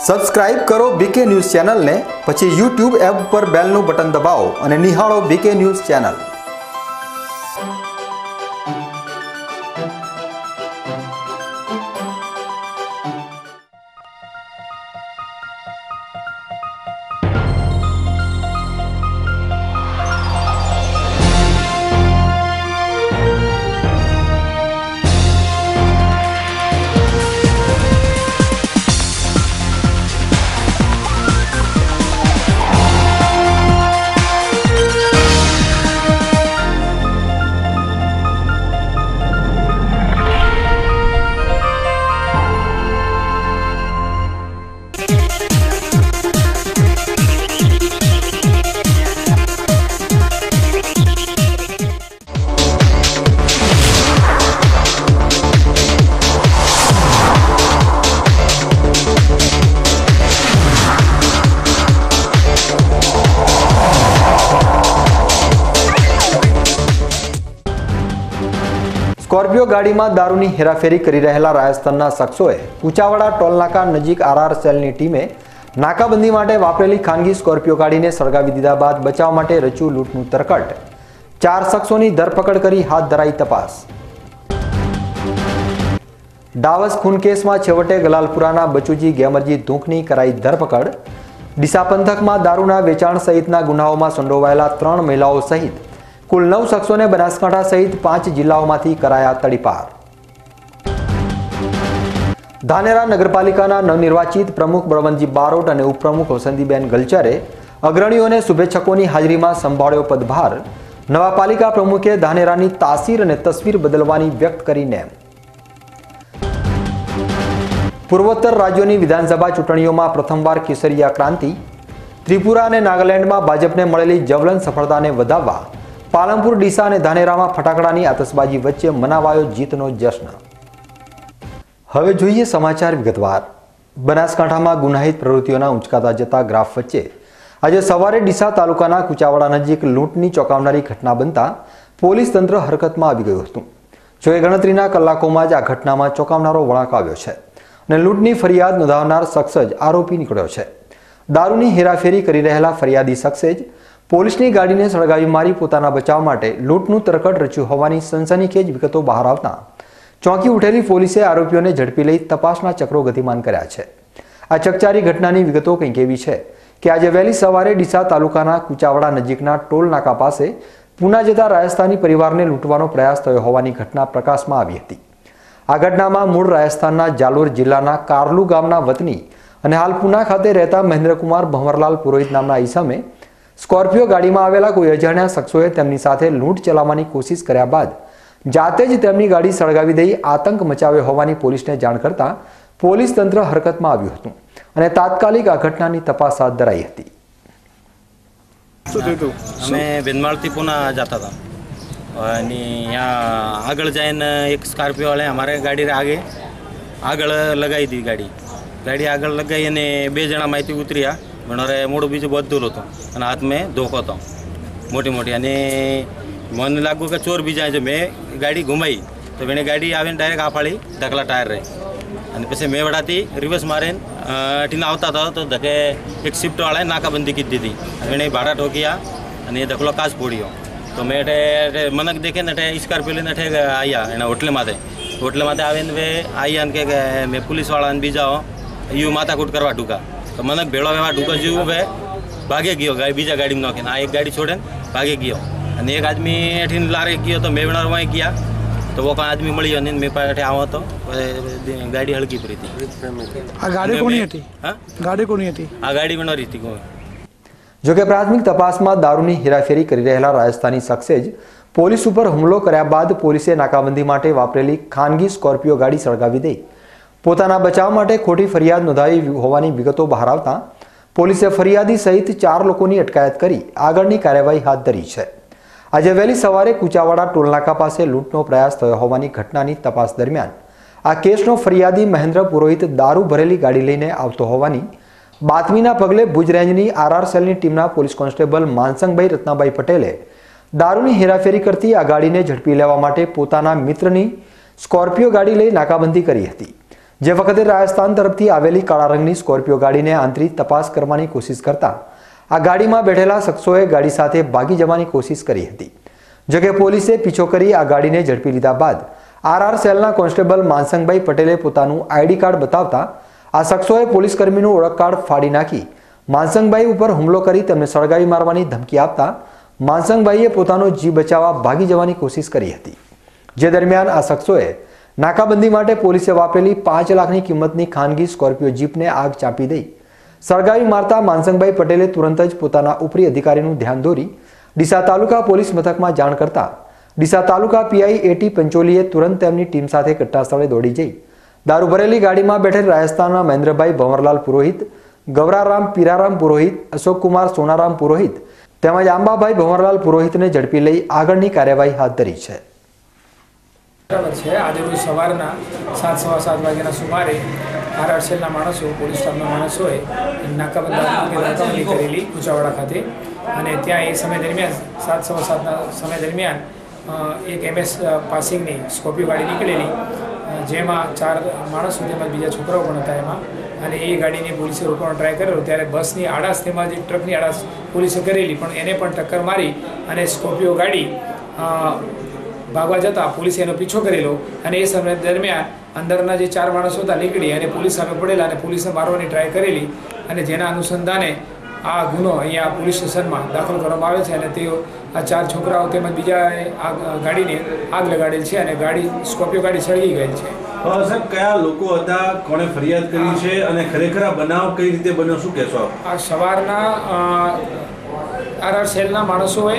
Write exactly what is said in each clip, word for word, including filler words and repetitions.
Subscribe કરો બીકે news ચેનલને, પછી યુટ્યુબ એપ પર બેલનું બટન દબાવો અને નિહાળો બીકે ન્યૂઝ ચેનલ। સ્કોર્પિયો ગાડીમાં દારૂની હેરાફેરી કરી રહેલા રાજસ્થાનના શખ્સોએ કુચાવાડા ટોલનાકા નજીક આરઆર સેલની ટીમે નાકાબંધી માટે વાપરેલી ખાનગી સ્કોર્પિયો ગાડીને સળગાવી દીધા બાદ બચાવ માટે રચ્યું લૂંટનું તરકટ। ચાર શખ્સોની ધરપકડ કરી હાથ ધરાઈ તપાસ। ડાવસ ખૂન કેસમાં છેવટે ગલાલપુરાના બચુજી ગેમરજી ધૂંખની કરાઈ ધરપકડ। ડીસા પંથકમાં દારૂના વેચાણ સહિતના ગુનાઓમાં સંડોવાયેલા ત્રણ મહિલાઓ સહિત कुल नौ शख्सों ने बनासकांठा सहित पांच जिल्लाओं में कराया तड़ीपार। धानेरा नगरपालिका नवनिर्वाचित प्रमुख बळवंतजी बारोट और उपप्रमुख वसंतीबेन गलचरे अग्रणीओं ने शुभेच्छकों की हाजरी में संभाळ्यो पदभार। नवा पालिका प्रमुखे धानेरानी तासीर और तस्वीर बदलवानी व्यक्त करी नेम। पूर्वोत्तर राज्यों की विधानसभा चूंटणीओं में प्रथमवार केसरिया क्रांति। त्रिपुरा और नागालैंड में भाजपने मळेली ज्वलन सफलता ने वधाववा पालनपुर डीसा और धानेरा में फटाकडानी आतशबाजी वच्चे मनावायो जीतनो जश्न। हवे जोईए समाचार विगतवार। बनासकांठा में गुनाहित प्रवृत्तिओना उंचकाता जता ग्राफ वच्चे आज सवारे डीसा तालुकाना कुचावाड़ा नजीक लूंटनी चौंकावनारी घटना बनता पोलीस तंत्र हरकत में आवी गयुं हतुं। जो गणतरीना कलाकोमां ज आ घटनामां चौंकावनारो वळांक आव्यो छे अने लूंटनी फरियाद नोंधावनार शख्स ज आरोपी निकळ्यो छे। दारूनी हेराफेरी करी रहेला फरियादी शख्से ज પોલીસની ગાડીને સળગાવી મારી પોતાના બચાવ માટે લૂંટનું તરકટ રચ્યું હોવાની સનસનીખેજ વિગતો બહાર આવતા ચોંકી ઉઠેલી પોલીસે આરોપીઓને ઝડપી લઈ તપાસના ચક્રો ગતિમાન કર્યા છે। આ ચકચારી ઘટનાની વિગતો કંઈક એવી છે કે આજે વહેલી સવારે ડીસા તાલુકાના કુચાવાડા નજીકના ટોલ નાકા પાસે પૂના જતા રાજસ્થાની પરિવારને લૂંટવાનો પ્રયાસ થયો હોવાની ઘટના પ્રકાશમાં આવી હતી। આ ઘટનામાં મૂળ રાજસ્થાનના જાલોર જિલ્લાના કારલુ ગામના વતની અને હાલ પૂના ખાતે રહેતા મહેન્દ્રકુમાર ભંવરલાલ પુરોહિત નામના ઈસમે स्कॉर्पियो गाड़ी में आवेला कोई अजाण्या शख्सोए तेमनी साथे लूंट चलाववानी कोशिश कर्या बाद जाते ज तेमनी गाड़ी सळगावी दई आतंक मचाव्यो होवानी पोलीसने जाण करता पोलीस तंत्र हरकत में आव्युं हतुं अने तात्कालिक आ घटनानी तपास हाथ धराई हती। અમે વેનમાળથી પૂના જતા હતા અને यहाँ આગળ જઈને એક સ્કોર્પિયો વાળે અમારે ગાડી આગે આગળ લગાવી દી ગાડી ગાડી આગળ લગાવી અને બે જણા માહિતી ઉતર્યા મને મોડું બીજું બધું હતું અને હાથ મેં ધોકો હતો મોટી મોટી અને મને લાગ્યું કે ચોર બીજા છે। મેં ગાડી ઘુમાઈ તો એને ગાડી આવીને ડાયરેક્ટ આ ફાળી ઢકલા ટાયર રહી અને પછી મેં વડાથી રિવર્સ મારીને અટીને આવતા હતા તો ધકે એક શિફ્ટવાળાએ નાકાબંધી કીધી હતી એને ભાડા ઠોક્યા અને એ ધકલો કાચ ફોડ્યો તો મેં એટે મને દેખે ને એટે સ્કોર્પિયો લઈને એઠે આવ્યા એના હોટલે માથે હોટલે માથે આવીને મેં આવ્યા ને કે મેં પોલીસવાળાને બીજા યુ માથાકૂટ કરવા ટૂંકા तो मन भेड़ो एवं ढूका जीव वे भागे गयो गाड़ी बीजा गाड़ी में नाखी आ एक गाड़ी छोड़े भागे गयो और एक आदमी एठी लारे गयो तो मैं वहाँ गया तो वो आदमी मळ्यो नहीं मैं पाटे आवो तो गाड़ी हड़की पड़ी थी। आ गाड़ी कोनी हती? हां गाड़ी कोनी हती? आ गाड़ी में नरी थी। जो कि प्राथमिक तपास में दारूनी हेराफेरी करी रहेला राजस्थानी शख्से ज पोलीस पर हुमलो कर्या बाद पोलीसे नाकाबंधी माटे वापरेली खानगी स्कॉर्पियो गाड़ी सळगावी दई પોતાના બચાવ માટે ખોટી ફરિયાદ નોંધાવી હોવાની વિગતો બહાર આવતા પોલીસે ફરિયાદી સહિત ચાર લોકોની અટકાયત કરી આગળની કાર્યવાહી હાથ ધરી છે। આજે વહેલી સવારે કુચાવાડા ટોલનાકા પાસે લૂંટનો પ્રયાસ થયો હોવાની ઘટનાની તપાસ દરમિયાન આ કેસનો ફરિયાદી મહેન્દ્ર પુરોહિત દારૂ ભરેલી ગાડી લઈને આવતો હોવાની બાતમીના પગલે ભુજ રેન્જની આરઆર સેલની ટીમના પોલીસ કોન્સ્ટેબલ માનસંગભાઈ રત્નાભાઈ પટેલે દારૂની હેરાફેરી કરતી આ ગાડીને ઝડપી લેવા માટે પોતાના મિત્રની સ્કોર્પિયો ગાડી લઈ નાકાબંધી કરી હતી। જે વખતે રાજસ્થાન તરફથી આવેલી કાળા રંગની સ્કોર્પિયો ગાડીને આંતરિક તપાસ કરવાની કોશિશ કરતા આ ગાડીમાં બેઠેલા શખ્સોએ ગાડી સાથે ભાગી જવાની કોશિશ કરી હતી. જોકે પોલીસે પીછો કરી આ ગાડીને ઝડપી લીધા બાદ આરઆર સેલના કોન્સ્ટેબલ માનસંગભાઈ પટેલે પોતાનું આઈડી કાર્ડ બતાવતા આ શખ્સોએ પોલીસ કર્મીનું ઓળખ કાર્ડ ફાડી નાખી માનસંગભાઈ ઉપર હુમલો કરી તેમને સળગાવી મારવાની ધમકી આપતા માનસંગભાઈએ પોતાનો જીવ બચાવવા ભાગી જવાની કોશિશ કરી હતી. જે દરમિયાન આ શખ્સોએ નાકાબંધી માટે પોલીસે વાપરેલી પાંચ લાખની કિંમતની ખાનગી સ્કોર્પિયો જીપને આગ ચાંપી દઈ સળગાવી મારતા માનસંગભાઈ પટેલે તુરંત જ પોતાના ઉપરી અધિકારીનું ધ્યાન દોરી ડીસા તાલુકા પોલીસ મથકમાં જાણ કરતા ડીસા તાલુકા પીઆઈ એટી પંચોલીએ તુરંત તેમની ટીમ સાથે ઘટના સ્થળે દોડી જઈ દારૂ ભરેલી ગાડીમાં બેઠેલ રાજસ્થાનના મહેન્દ્રભાઈ ભંવરલાલ પુરોહિત, ગવરારામ પીરારામ પુરોહિત, અશોકકુમાર સોનારામ પુરોહિત તેમજ આંબાભાઈ ભંવરલાલ પુરોહિતને ઝડપી લઈ આગળની કાર્યવાહી હાથ ધરી છે. બરાબર છે. આજે રોજ સવારના સાત સવા સાત વાગ્યાના સુમારે આરઆર સેલના માણસો, પોલીસ સ્ટાફના માણસોએ નાકાબંધી કરેલી કુચાવાડા ખાતે અને ત્યાં એ સમય દરમિયાન સાત સવા સાતના સમય દરમિયાન એક એમએસ પાસિંગની સ્કોર્પિયો ગાડી નીકળેલી જેમાં ચાર માણસો તેમજ બીજા છોકરાઓ પણ હતા એમાં અને એ ગાડીને પોલીસે રોકવાનો ટ્રાય કર્યો ત્યારે બસની આડાશ તેમજ એક ટ્રકની આડાશ પોલીસે કરેલી પણ એને પણ ટક્કર મારી અને સ્કોર્પિયો ગાડી ભાગવા જતાં પોલીસે એનો પીછો કરેલો અને એ સમય દરમિયાન અંદરના જે ચાર માણસો હતા નીકળી અને પોલીસ સામે પડેલા અને પોલીસને મારવાની ટ્રાય કરેલી અને જેના અનુસંધાને આ ગુનો અહીંયા પોલીસ સ્ટેશનમાં દાખલ કરવામાં આવે છે અને તેઓ આ ચાર છોકરાઓ તેમજ બીજા આ ગાડીને આગ લગાડેલ છે અને ગાડી સ્કોર્પિયો ગાડી સળગી ગઈ છે. સાહેબ, કયા લોકો હતા, કોણે ફરિયાદ કરી છે અને ખરેખર આ બનાવ કઈ રીતે બન્યો, શું કહેશો આપ? આ સવારના આરઆર સેલના માણસોએ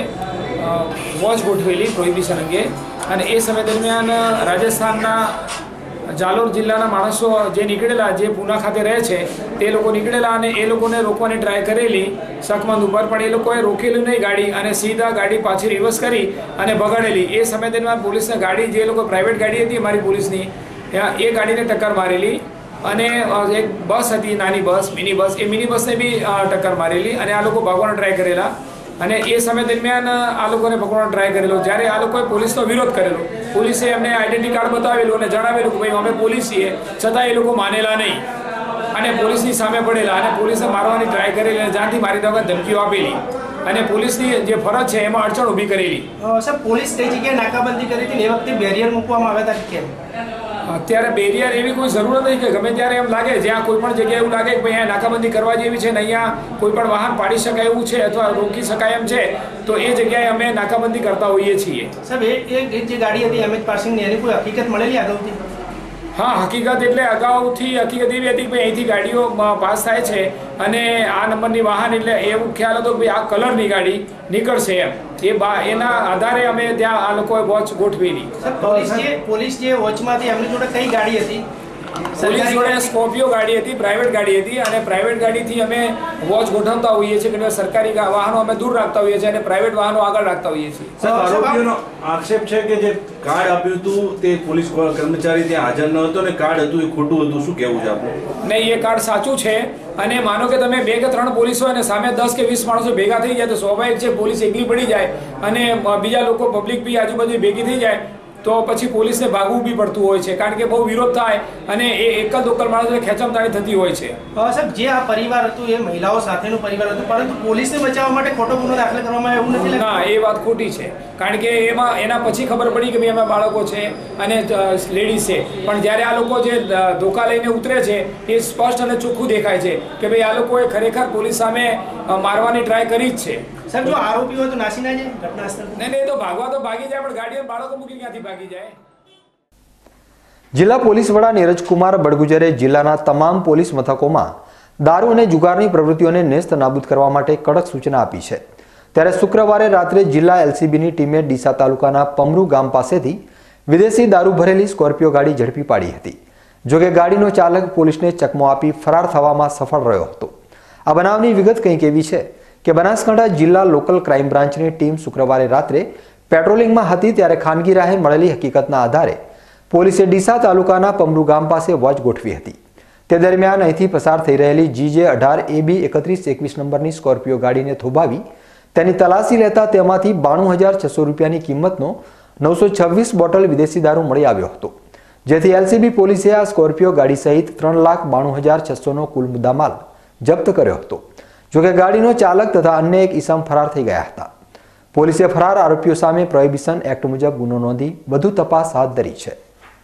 વોચ ગોઠવેલી પ્રોહિબિશન અંગે અને એ સમય દરમિયાન રાજસ્થાનના જાલોર જિલ્લાના માણસો જે નીકળેલા, જે પૂના ખાતે રહે છે તે લોકો નીકળેલા અને એ લોકોને રોકવાની ટ્રાય કરેલી શકમંદ ઉપર પણ એ લોકોએ રોકેલું નહીં ગાડી અને સીધા ગાડી પાછી રિવર્સ કરી અને બગાડેલી. એ સમય દરમિયાન પોલીસને ગાડી, જે લોકો પ્રાઇવેટ ગાડી હતી અમારી પોલીસની, એ ગાડીને ટક્કર મારેલી અને એક બસ હતી, નાની બસ, મિની બસ, એ મિની બસને બી ટક્કર મારેલી અને આ લોકો ભાગવાનો ટ્રાય કરેલા અને એ સમય દરમિયાન આ લોકોને પકડવાનો ટ્રાય કરેલો. જ્યારે આ લોકોએ પોલીસનો વિરોધ કરેલો, પોલીસે એમને આઈડેન્ટિટી કાર્ડ બતાવેલું અને જણાવેલું કે ભાઈ અમે પોલીસ છીએ, છતાં એ લોકો માનેલા નહીં અને પોલીસની સામે પડેલા અને પોલીસે મારવાની ટ્રાય કરેલી અને જાનથી મારી દેવાની ધમકીઓ આપેલી અને પોલીસની જે ફરજ છે એમાં અડચણ ઊભી કરેલી. સર, પોલીસ કઈ જગ્યાએ નાકાબંધી કરી હતી એ વખતે બેરિયર મૂકવામાં આવ્યા હતા કેમ? અત્યારે બેરિયર એવી કોઈ જરૂર નથી કે ગમે ત્યારે એમ લાગે, જ્યાં કોઈ પણ જગ્યાએ એવું લાગે કે ભાઈ અહીંયા નાકાબંધી કરવા જેવી છે ને અહીંયા કોઈ પણ વાહન પાડી શકાય એવું છે અથવા રોકી શકાય એમ છે તો એ જગ્યાએ અમે નાકાબંધી કરતા હોઈએ છીએ. સાહેબ, એ જે ગાડી હતી એમએચ પાસિંગની એની કોઈ હકીકત મળેલી આગળથી? હા, હકીકત એટલે અગાઉથી હકીકત એવી હતી કે ભાઈ અહીંથી ગાડીઓ પાસ થાય છે અને આ નંબરની વાહન એટલે એવું ખ્યાલ હતો કે ભાઈ આ કલરની ગાડી નીકળશે એમ, એ બા એના આધારે અમે ત્યાં આ લોકોએ વોચ ગોઠવેલી. પોલીસ જે પોલીસ જે વોચમાંથી એમની જોડે કઈ ગાડી હતી? પોલીસ જોડે સ્કોર્પિયો ગાડી હતી, પ્રાઇવેટ ગાડી હતી અને પ્રાઇવેટ ગાડીથી અમે વોચ ગોઠવતા હોઈએ છીએ કે સરકારી વાહનો અમે દૂર રાખતા હોઈએ છીએ અને પ્રાઇવેટ વાહનો આગળ રાખતા હોઈએ છીએ. આરોપીઓનો આક્ષેપ છે કે જે કાર્ડ આપ્યું હતું તે પોલીસ કર્મચારી ત્યાં હાજર ન હતો અને કાર્ડ હતું એ ખોટું હતું, શું કહેવું છે આપનું? નહીં, એ કાર્ડ સાચું છે અને માનો કે તમે બે કે ત્રણ પોલીસ હોય અને સામે દસ કે વીસ માણસો ભેગા થઈ જાય તો સ્વાભાવિક છે પોલીસ એકલી પડી જાય અને બીજા લોકો પબ્લિક બી આજુબાજુ ભેગી થઈ જાય તો પછી પોલીસને ભાગવું બી પડતું હોય છે કારણ કે બહુ વિરોધ થાય અને એ એકલ દોકલ માણસોને ખેંચમતાણી થતી હોય છે. સાહેબ, જે આ પરિવાર હતું એ મહિલાઓ સાથેનું પરિવાર હતું પરંતુ પોલીસને બચાવવા માટે ખોટો ગુનો દાખલ કરવામાં એવું નથી લાગતું? ના, એ વાત ખોટી છે કારણ કે એમાં એના પછી ખબર પડી કે ભાઈ એમાં બાળકો છે અને લેડીઝ છે પણ જ્યારે આ લોકો જે ધોકા લઈને ઉતરે છે એ સ્પષ્ટ અને ચોખ્ખું દેખાય છે કે ભાઈ આ લોકોએ ખરેખર પોલીસ સામે મારવાની ટ્રાય કરી જ છે. સાહેબ, જો આરોપી હોય તો નાસી ના જાય ઘટના સ્થળ? નહીં નહીં, તો ભાગવા તો ભાગી જાય પણ ગાડીઓ બાળકો મૂકી ક્યાંથી ભાગી જાય? જિલ્લા પોલીસ વડા નીરજકુમાર બડગુજરે જિલ્લાના તમામ પોલીસ મથકોમાં દારૂ અને જુગારની પ્રવૃત્તિઓને નેસ્ત નાબૂદ કરવા માટે કડક સૂચના આપી છે. ત્યારે શુક્રવારે રાત્રે જિલ્લા એલસીબીની ટીમે ડીસા તાલુકાના પમરુ ગામ પાસેથી વિદેશી દારૂ ભરેલી સ્કોર્પિયો ગાડી ઝડપી પાડી હતી. જોકે ગાડીનો ચાલક પોલીસને ચકમો આપી ફરાર થવામાં સફળ રહ્યો હતો. આ બનાવની વિગત કંઈક એવી છે કે બનાસકાંઠા જિલ્લા લોકલ ક્રાઇમ બ્રાન્ચની ટીમ શુક્રવારે રાત્રે પેટ્રોલિંગમાં હતી ત્યારે ખાનગી રાહે મળેલી હકીકતના આધારે પોલીસે ડીસા તાલુકાના પમરુ ગામ પાસે વોચ ગોઠવી હતી. તે દરમિયાન અહીંથી પસાર થઈ રહેલી જીજે અઢાર એ બી એકત્રીસ એકવીસ નંબરની સ્કોર્પિયો ગાડીને થોભાવી તેની તલાશી લેતા તેમાંથી બાણું હજાર છસો રૂપિયાની કિંમતનો નવસો છવ્વીસ બોટલ વિદેશી દારૂ મળી આવ્યો હતો. જેથી એલસીબી પોલીસે આ સ્કોર્પિયો ગાડી સહિત ત્રણ લાખ બાણું હજાર છસોનો કુલ મુદ્દામાલ જપ્ત કર્યો હતો. જોકે ગાડીનો ચાલક તથા અન્ય એક ઈસમ ફરાર થઈ ગયા હતા. પોલીસે ફરાર આરોપીઓ સામે પ્રોહિબિશન એક્ટ મુજબ ગુનો નોંધી વધુ તપાસ હાથ ધરી છે.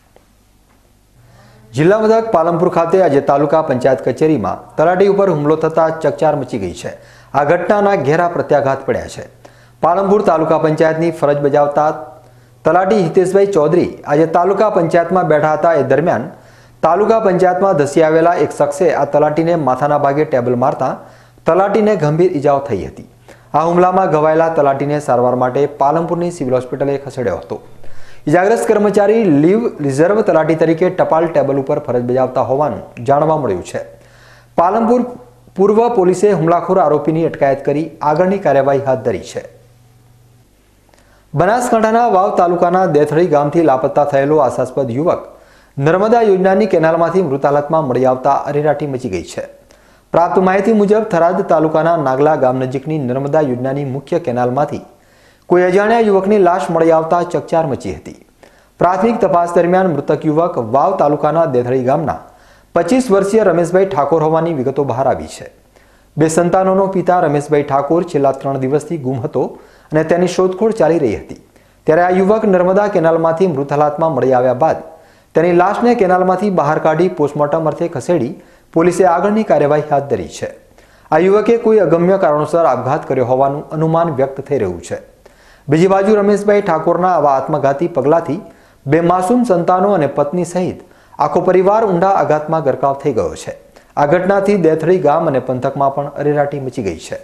જિલ્લા મથક પાલનપુર ખાતે આજે તાલુકા પંચાયત કચેરીમાં તલાટી ઉપર હુમલો થતા ચકચાર મચી ગઈ છે. આ ઘટનાના ઘેરા પ્રત્યાઘાત પડ્યા છે. પાલનપુર તાલુકા પંચાયતની ફરજ બજાવતા તલાટી હિતેશભાઈ ચૌધરી આજે તાલુકા પંચાયતમાં બેઠા હતા. એ દરમિયાન તાલુકા પંચાયતમાં ધસી આવેલા એક શખ્સે આ તલાટીને માથાના ભાગે ટેબલ મારતા તલાટીને ગંભીર ઈજાઓ થઈ હતી. આ હુમલામાં ઘવાયેલા તલાટીને સારવાર માટે પાલનપુરની સિવિલ હોસ્પિટલે ખસેડ્યો હતો. ઇજાગ્રસ્ત કર્મચારી લીવ રિઝર્વ તલાટી તરીકે ટપાલ ટેબલ ઉપર ફરજ બજાવતા હોવાનું જાણવા મળ્યું છે. પાલનપુર પૂર્વ પોલીસે હુમલાખોર આરોપીની અટકાયત કરી આગળની કાર્યવાહી હાથ ધરી છે. બનાસકાંઠાના વાવ તાલુકાના દેથળી ગામથી લાપતા થયેલો આશાસ્પદ યુવક નર્મદા યોજનાની કેનાલમાંથી મૃત હાલતમાં મળી આવતા અરેરાટી મચી ગઈ છે. પ્રાપ્ત માહિતી મુજબ થરાદ તાલુકાના નાગલા ગામ નજીકની નર્મદા યોજનાની મુખ્ય કેનાલમાંથી કોઈ અજાણ્યા યુવકની લાશ મળી આવતા ચકચાર મચી હતી. પ્રાથમિક તપાસ દરમિયાન મૃતક યુવક વાવ તાલુકાના દેથળી ગામના પચીસ વર્ષીય રમેશભાઈ ઠાકોર હોવાની વિગતો બહાર આવી છે. બે સંતાનોનો પિતા રમેશભાઈ ઠાકોર છેલ્લા ત્રણ દિવસથી ગુમ હતો અને તેની શોધખોળ ચાલી રહી હતી. ત્યારે આ યુવક નર્મદા કેનાલમાંથી મૃત હાલતમાં મળી આવ્યા બાદ તેની લાશને કેનાલમાંથી બહાર કાઢી પોસ્ટમોર્ટમ અર્થે ખસેડી પોલીસે આગળની કાર્યવાહી હાથ ધરી છે. આ યુવકે કોઈ અગમ્ય કારણોસર આપઘાત કર્યો હોવાનું અનુમાન વ્યક્ત થઈ રહ્યું છે. બીજી બાજુ રમેશભાઈ ઠાકોરના આવા આત્મઘાતી પગલાથી બે માસૂમ સંતાનો અને પત્ની સહિત આખો પરિવાર ઊંડા આઘાતમાં ગરકાવ થઈ ગયો છે. આ ઘટનાથી દેથળી ગામ અને પંથકમાં પણ અરેરાટી મચી ગઈ છે.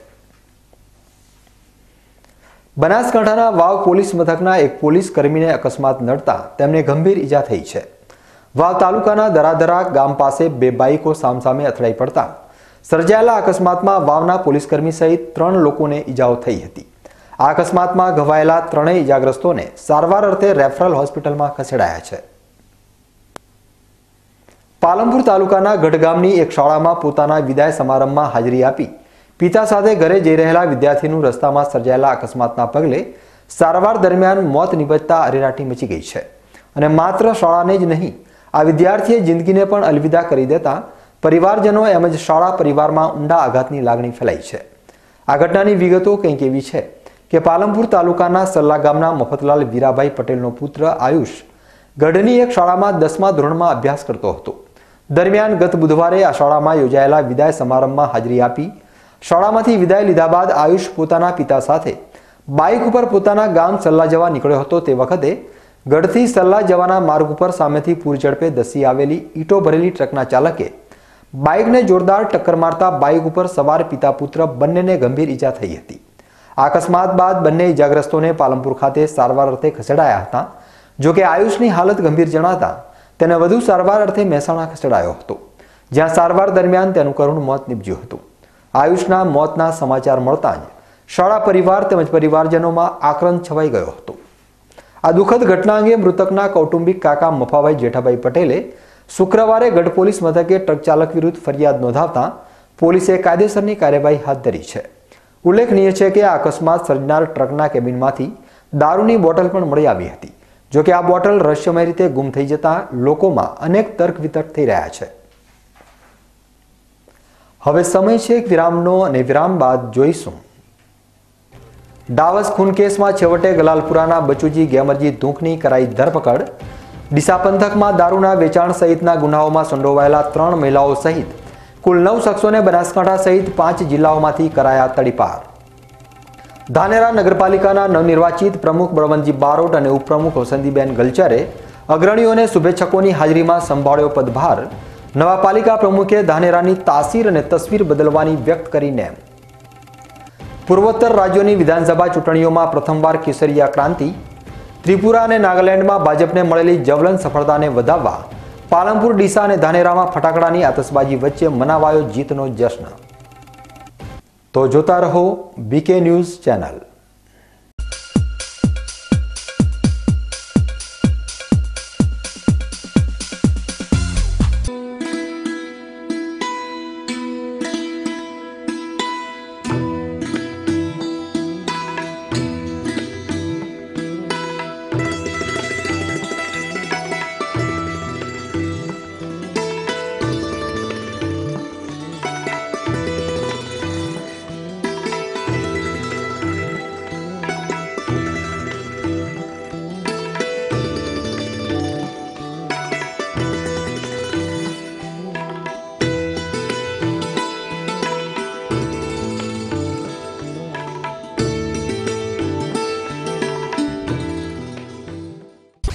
બનાસકાંઠાના વાવ પોલીસ મથકના એક પોલીસ કર્મીને અકસ્માત નડતા તેમને ગંભીર ઈજા થઈ છે. વાવ તાલુકાના દરાદરા ગામ પાસે બે બાઇકો સામસામે અથડાઈ પડતા સર્જાયેલા અકસ્માતમાં વાવના પોલીસકર્મી સહિત ત્રણ લોકોને ઈજાઓ થઈ હતી. આ અકસ્માતમાં ઘવાયેલા ત્રણેય ઈજાગ્રસ્તોને સારવાર અર્થે રેફરલ હોસ્પિટલમાં ખસેડાયા છે. પાલનપુર તાલુકાના ગઢ ગામની એક શાળામાં પોતાના વિદાય સમારંભમાં હાજરી આપી પિતા સાથે ઘરે જઈ રહેલા વિદ્યાર્થીનું રસ્તામાં સર્જાયેલા અકસ્માતના પગલે સારવાર દરમિયાન મોત નિપજતા અરેરાટી મચી ગઈ છે. અને માત્ર શાળાને જ નહીં, આ વિદ્યાર્થીએ જિંદગીને પણ અલવિદા કરી દેતા પરિવારજનો તેમજ શાળા પરિવારમાં ઊંડા આઘાતની લાગણી ફેલાઈ છે. આ ઘટનાની વિગતો કંઈક એવી છે કે પાલનપુર તાલુકાના સલ્લા ગામના મફતલાલ વીરાભાઈ પટેલનો પુત્ર આયુષ ગઢની એક શાળામાં દસમા ધોરણમાં અભ્યાસ કરતો હતો. દરમિયાન ગત બુધવારે આ શાળામાં યોજાયેલા વિદાય સમારંભમાં હાજરી આપી શાળામાંથી વિદાય લીધા બાદ આયુષ પોતાના પિતા સાથે બાઇક ઉપર પોતાના ગામ સલ્લા જવા નીકળ્યો હતો. તે વખતે ગઢથી સલ્લા જવાના માર્ગ ઉપર સામેથી પૂર ઝડપે ધસી આવેલી ઈંટો ભરેલી ટ્રકના ચાલકે બાઇકને જોરદાર ટક્કર મારતા બાઇક ઉપર સવાર પિતા પુત્ર બંનેને ગંભીર ઈજા થઈ હતી. આ અકસ્માત બાદ બંને ઈજાગ્રસ્તોને પાલનપુર ખાતે સારવાર અર્થે ખસેડાયા હતા. જોકે આયુષની હાલત ગંભીર જણાતા તેને વધુ સારવાર અર્થે મહેસાણા ખસેડાયો હતો, જ્યાં સારવાર દરમિયાન તેનું કરુણ મોત નીપજ્યું હતું. આયુષના મોતના સમાચાર મળતા જ શાળા પરિવાર તેમજ પરિવારજનોમાં આક્રંદ છવાઈ ગયો હતો. આ દુઃખદ ઘટના અંગે મૃતકના કૌટુંબિક કાકા મફાભાઈ જેઠાભાઈ પટેલે શુક્રવારે ગઢ પોલીસ મથકે ટ્રક ચાલક વિરુદ્ધ ફરિયાદ નોંધાવતા પોલીસે કાયદેસરની કાર્યવાહી હાથ ધરી છે. ઉલ્લેખનીય છે કે આ અકસ્માત સર્જનાર ટ્રકના કેબિનમાંથી દારૂની બોટલ પણ મળી આવી હતી. જોકે આ બોટલ રહસ્યમય રીતે ગુમ થઈ જતા લોકોમાં અનેક તર્ક વિતર્ક થઈ રહ્યા છે. હવે સમય છે એક વિરામનો અને વિરામ બાદ જોઈશું ડાવસ ખૂન કેસમાં છેવટે ગલાલપુરાના બચુજી ગેમરજી ધૂંખની કરાઈ ધરપકડ. ડીસા પંથકમાં દારૂના વેચાણ સહિતના ગુનાઓમાં સંડોવાયેલા ત્રણ મહિલાઓ સહિત કુલ નવ શખ્સોને બનાસકાંઠા સહિત પાંચ જિલ્લાઓમાંથી કરાયા તડીપાર. ધાનેરા નગરપાલિકાના નવનિર્વાચિત પ્રમુખ બળવંતજી બારોટ અને ઉપપ્રમુખ વસંતીબેન ગલચરે અગ્રણીઓને શુભેચ્છકોની હાજરીમાં સંભાળ્યો પદભાર. નવા પાલિકા પ્રમુખે ધાનેરાની તાસીર અને તસવીર બદલવાની વ્યક્ત કરીને પૂર્વોત્તર રાજ્યોની વિધાનસભા ચૂંટણીઓમાં પ્રથમવાર કેસરીયા ક્રાંતિ. ત્રિપુરા અને નાગાલેન્ડમાં ભાજપને મળેલી જ્વલંત સફળતાને વધાવવા પાલનપુર, ડીસા અને ધાનેરામાં ફટાકડાની આતશબાજી વચ્ચે મનાવાયો જીતનો જશ્ન. તો જોતા રહો બીકે ન્યૂઝ ચેનલ.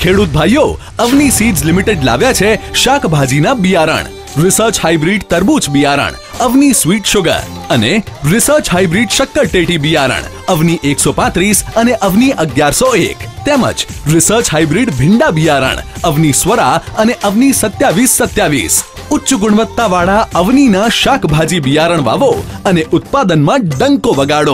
ખેડૂત ભાઈઓ, અવની સીડ્સ લિમિટેડ લાવ્યા છે શાકભાજીના બિયારણ, રિસર્ચ હાઇબ્રિડ તરબૂચ બિયારણ, અવની સ્વીટ સુગર અને રિસર્ચ હાઇબ્રિડ શક્કર ટેટી બિયારણ, અવની એકસો પાંત્રીસ અને અવની અગિયારસો એક, તેમજ રિસર્ચ હાઇબ્રિડ ભીંડા બિયારણ, અવની સ્વરા અને અવની સત્યાવીસ સત્યાવીસ. ઉચ્ચ ગુણવત્તાવાળા અવનીના શાકભાજી બિયારણ વાવો અને ઉત્પાદનમાં ડંકો વગાડો.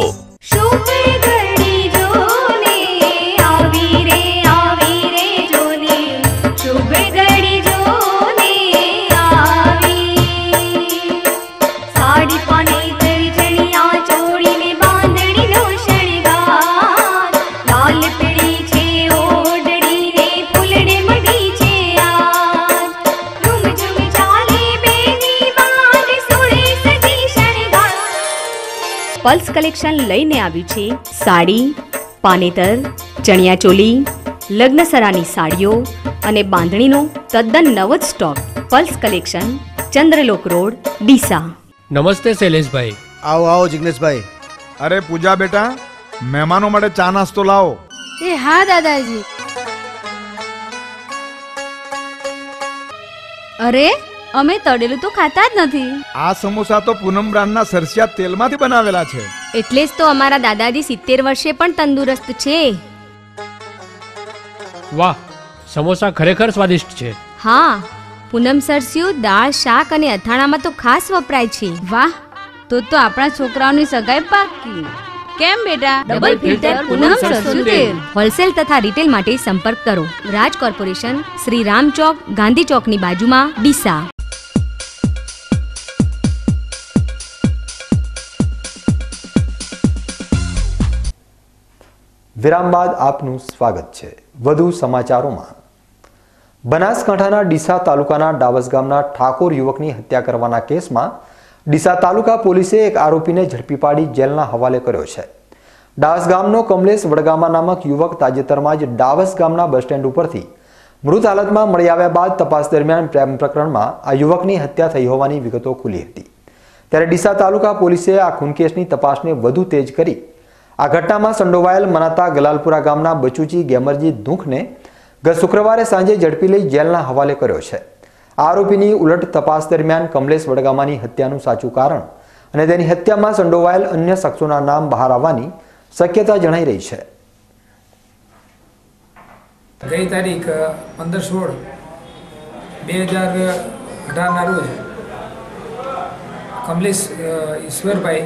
પલ્સ કલેક્શન લઈને આવ્યું છે સાડી, પાનેતર, ચણિયાચોલી, લગ્નસરાની સાડીઓ અને બાંધણીનો તદ્દન નવો જ stock. Pulse collection, Chandralok road, Deesa. નમસ્તે શૈલેષભાઈ. આવો આવો જિગ્નેશભાઈ. અરે પૂજા બેટા, મહેમાનો માટે ચા નાસ્તો લાવો. એ હા દાદાજી. અરે અમે તળેલું તો ખાતા જ નથી. આ સમોસા તો પૂનમ બ્રાન્ડના સરસિયા તેલમાંથી બનાવેલા છે. એટલે જ તો અમારા દાદાજી સિત્તેર વર્ષે પણ તંદુરસ્ત છે. વાહ, સમોસા ખરેખર સ્વાદિષ્ટ છે. હા, પૂનમ સરસિયું દાળ, શાક અને અથાણામાં તો ખાસ વપરાય છે. વાહ, તો તો આપણા છોકરાઓની સગાઈ પાકી. કેમ બેટા? ડબલ ફિલ્ટર પૂનમ સરસું તેલ. હોલસેલ તથા રિટેલ માટે સંપર્ક કરો. રાજ કોર્પોરેશન, શ્રી રામ ચોક, ગાંધી ચોકની બાજુમાં, ડીસા. વિરામ બાદ આપનું સ્વાગત છે. વધુ સમાચારોમાં, બનાસકાંઠાના ડીસા તાલુકાના ડાવસ ગામના ઠાકોર યુવકની હત્યા કરવાના કેસમાં ડીસા તાલુકા પોલીસે એક આરોપીને ઝડપી પાડી જેલના હવાલે કર્યો છે. ડાવસ ગામનો કમલેશ વડગામા નામક યુવક તાજેતરમાં જ ડાવસ ગામના બસ સ્ટેન્ડ ઉપરથી મૃત હાલતમાં મળી આવ્યા બાદ તપાસ દરમિયાન પ્રેમ પ્રકરણમાં આ યુવકની હત્યા થઈ હોવાની વિગતો ખુલી હતી. ત્યારે ડીસા તાલુકા પોલીસે આ ખૂન કેસની તપાસને વધુ તેજ કરી આ ઘટનામાં સંડોવાયેલ મનાતા ગલાલપુરા ગામના બચુજી ગેમરજી ધૂંખને ગત શુક્રવારે સાંજે ઝડપી લઈ જેલના હવાલે કર્યો છે. આરોપીની ઉલટ તપાસ દરમિયાન કમલેશ વડગામાની હત્યાનું સાચું કારણ અને તેની હત્યામાં સંડોવાયેલ અન્ય શખ્સોના નામ બહાર આવવાની શક્યતા જણાઈ રહી છે. ગઈ તારીખ પંદર સોળ બે હજાર અઢારના રોજ કમલેશ ઈશ્વરભાઈ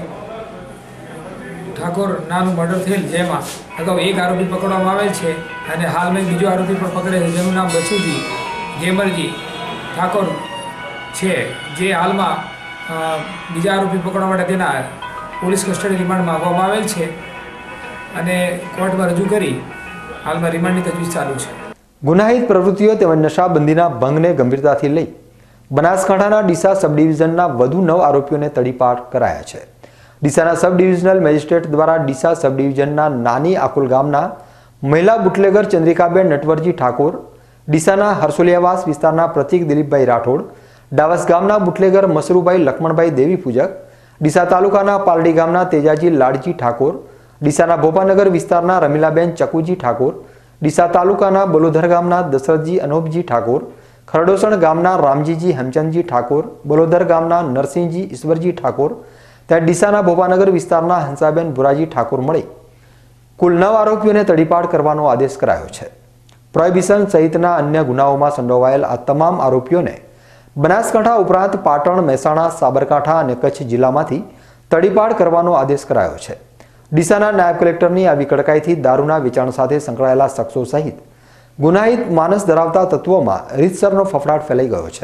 ઠાકોર નાનું મર્ડર થયેલ, જેમાં અગાઉ એક આરોપી પકડવામાં આવેલ છે અને હાલમાં બીજો આરોપી પણ પકડે છે, જેનું નામ બચુજી ગેમરજી ઠાકોર છે, જે હાલમાં બીજા આરોપી પકડવા માટે તેના પોલીસ કસ્ટડી રિમાન્ડમાં આપવામાં આવેલ છે અને કોર્ટમાં રજૂ કરી હાલમાં રિમાન્ડની તજવીજ ચાલુ છે. ગુનાહિત પ્રવૃત્તિઓ તેમજ નશાબંધીના ભંગને ગંભીરતાથી લઈ બનાસકાંઠાના ડીસા સબ ડિવિઝનના વધુ નવ આરોપીઓને તડીપાર કરાયા છે. ડીસાના સબ ડિવિઝનલ મેજિસ્ટ્રેટ દ્વારા ડીસા સબ ડિવિઝનના નાની આકુલ ગામના મહિલા બુટલેગર ચંદ્રિકાબેન નટવરજી ઠાકોર, ડીસાના હરસોલિયાવાસ વિસ્તારના પ્રતિક દિલીપભાઈ રાઠોડ, ડાવસ ગામના બુટલેગર મસરૂભાઈ લક્ષ્મણભાઈ દેવી પૂજક, ડીસા તાલુકાના પાલડી ગામના તેજાજી લાડજી ઠાકોર, ડીસાના ભોપાનગર વિસ્તારના રમીલાબેન ચકુજી ઠાકોર, ડીસા તાલુકાના બલોધર ગામના દશરથજી અનોપજી ઠાકોર, ખરડોસણ ગામના રામજીજી હેમચંદજી ઠાકોર, બલોધર ગામના નરસિંહજી ઈશ્વરજી ઠાકોર, ત્યારે ડીસાના ભોપાનગર વિસ્તારના હંસાબેન ભુરાજી ઠાકોર મળી કુલ નવ આરોપીઓને તડીપાર કરવાનો આદેશ કરાયો છે. પ્રોહિબિશન સહિતના અન્ય ગુનાઓમાં સંડોવાયેલ આ તમામ આરોપીઓને બનાસકાંઠા ઉપરાંત પાટણ, મહેસાણા, સાબરકાંઠા અને કચ્છ જિલ્લામાંથી તડીપાર કરવાનો આદેશ કરાયો છે. ડીસાના નાયબ કલેક્ટરની આવી કડકાઈથી દારૂના વેચાણ સાથે સંકળાયેલા શખ્સો સહિત ગુનાહિત માનસ ધરાવતા તત્વોમાં રીતસરનો ફફડાટ ફેલાઈ ગયો છે.